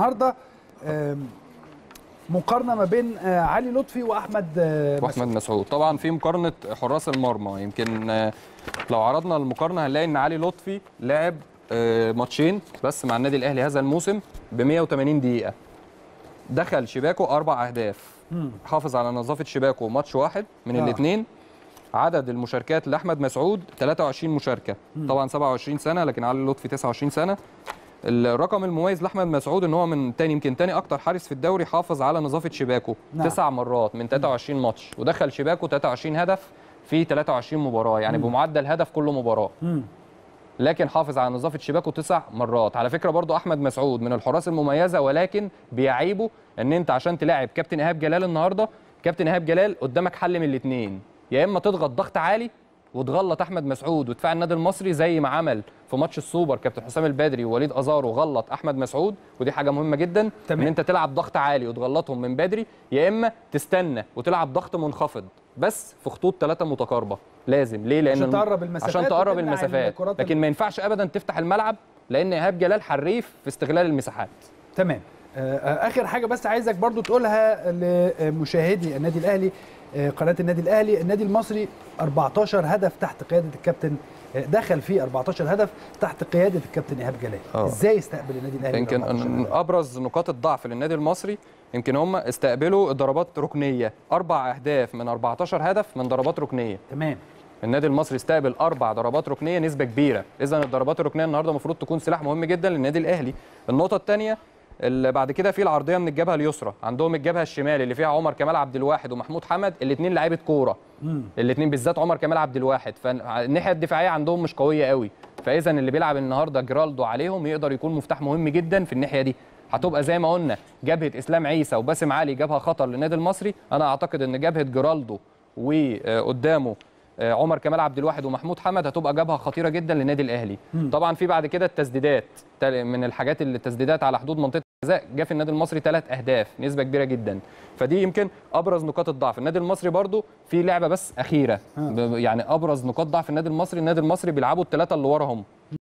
النهارده مقارنه ما بين علي لطفي واحمد مسعود. طبعا في مقارنه حراس المرمى. يمكن لو عرضنا المقارنه هنلاقي ان علي لطفي لعب ماتشين بس مع النادي الاهلي هذا الموسم ب 180 دقيقه، دخل شباكه 4 أهداف، حافظ على نظافه شباكه ماتش واحد من الاثنين. عدد المشاركات لاحمد مسعود 23 مشاركه، طبعا 27 سنه، لكن علي لطفي 29 سنه. الرقم المميز لاحمد مسعود ان هو من يمكن تاني اكتر حارس في الدوري حافظ على نظافه شباكه 9 مرات من 23 ماتش، ودخل شباكه 23 هدف في 23 مباراه، يعني بمعدل هدف كل مباراه. لكن حافظ على نظافه شباكه 9 مرات. على فكره برضو احمد مسعود من الحراس المميزه، ولكن بيعيبه ان انت عشان تلاعب كابتن ايهاب جلال النهارده، كابتن ايهاب جلال قدامك حل من الاثنين، يا اما تضغط ضغط عالي وتغلط احمد مسعود ودفاع النادي المصري زي ما عمل في ماتش السوبر كابتن حسام البدري ووليد ازارو غلط احمد مسعود، ودي حاجه مهمه جدا. ان انت تلعب ضغط عالي وتغلطهم من بدري، يا اما تستنى وتلعب ضغط منخفض بس في خطوط 3 متقاربه. لازم ليه؟ لان عشان تقرب المسافات، لكن ما ينفعش ابدا تفتح الملعب، لان ايهاب جلال حريف في استغلال المساحات. تمام. اخر حاجه بس عايزك برضو تقولها لمشاهدي النادي الاهلي، قناه النادي الاهلي. النادي المصري 14 هدف تحت قياده الكابتن، دخل فيه 14 هدف تحت قياده الكابتن ايهاب جلال. ازاي استقبل النادي الاهلي؟ يمكن من ابرز نقاط الضعف للنادي المصري يمكن هم استقبلوا ضربات ركنيه، 4 أهداف من 14 هدف من ضربات ركنيه. تمام. النادي المصري استقبل 4 ضربات ركنيه، نسبه كبيره. اذا الضربات الركنيه النهارده المفروض تكون سلاح مهم جدا للنادي الاهلي. النقطه الثانيه اللي بعد كده في العرضيه من الجبهه اليسرى، عندهم الجبهه الشمال اللي فيها عمر كمال عبد الواحد ومحمود حمد، الاثنين لعيبه كوره، الاثنين بالذات عمر كمال عبد الواحد، فالناحيه الدفاعيه عندهم مش قويه قوي. فاذا اللي بيلعب النهارده جرالدو عليهم يقدر يكون مفتاح مهم جدا في الناحيه دي. هتبقى زي ما قلنا جبهه اسلام عيسى وباسم علي جبهه خطر للنادي المصري. انا اعتقد ان جبهه جرالدو وقدامه عمر كمال عبد الواحد ومحمود حمد هتبقى جبهه خطيره جدا للنادي الاهلي. طبعا في بعد كده التسديدات، من الحاجات اللي التسديدات على حدود منطقه الجزاء جه في النادي المصري 3 أهداف، نسبه كبيره جدا. فدي يمكن ابرز نقاط الضعف. النادي المصري برضو في لعبه بس اخيره، يعني ابرز نقاط ضعف النادي المصري بيلعبوا ال3 اللي وراهم